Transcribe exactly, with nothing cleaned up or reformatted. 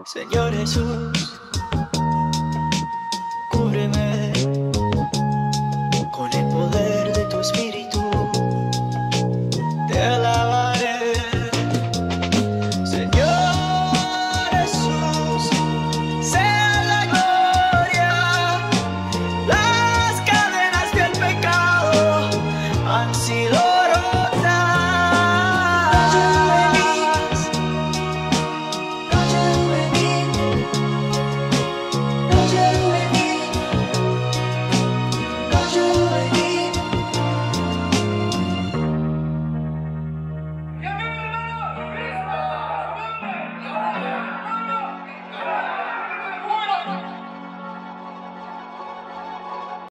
Señor Jesús, cúbreme con el poder de tu espíritu. Te alabaré, Señor Jesús, sea la gloria. Las cadenas del pecado han sido